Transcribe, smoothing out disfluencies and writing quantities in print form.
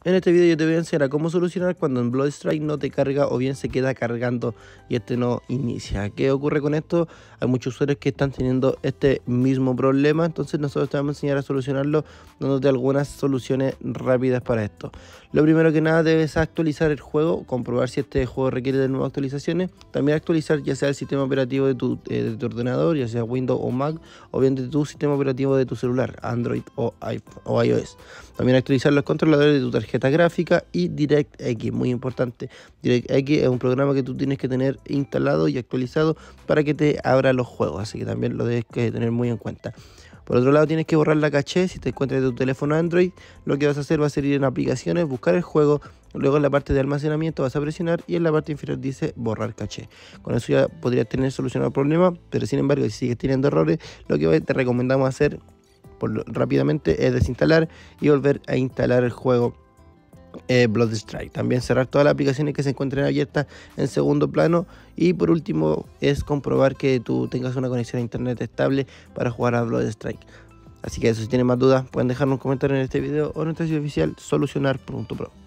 En este video yo te voy a enseñar a cómo solucionar cuando en Bloodstrike no te carga o bien se queda cargando y este no inicia. ¿Qué ocurre con esto? Hay muchos usuarios que están teniendo este mismo problema, entonces nosotros te vamos a enseñar a solucionarlo dándote algunas soluciones rápidas para esto. Lo primero que nada, debes actualizar el juego, comprobar si este juego requiere de nuevas actualizaciones. También actualizar ya sea el sistema operativo de tu ordenador, ya sea Windows o Mac, o bien de tu sistema operativo de tu celular, Android o iOS. También actualizar los controladores de tu tarjeta gráfica y DirectX, muy importante. DirectX es un programa que tú tienes que tener instalado y actualizado para que te abra los juegos, así que también lo debes tener muy en cuenta. Por otro lado, tienes que borrar la caché. Si te encuentras en tu teléfono Android, lo que vas a hacer va a ser ir en aplicaciones, buscar el juego, luego en la parte de almacenamiento vas a presionar y en la parte inferior dice borrar caché. Con eso ya podrías tener solucionado el problema, pero sin embargo, si sigues teniendo errores, lo que te recomendamos hacer rápidamente es desinstalar y volver a instalar el juego Bloodstrike. También cerrar todas las aplicaciones que se encuentren abiertas en segundo plano, y por último es comprobar que tú tengas una conexión a internet estable para jugar a Bloodstrike. Así que eso, si tienen más dudas pueden dejarnos un comentario en este video o en nuestra sitio oficial solucionar.pro.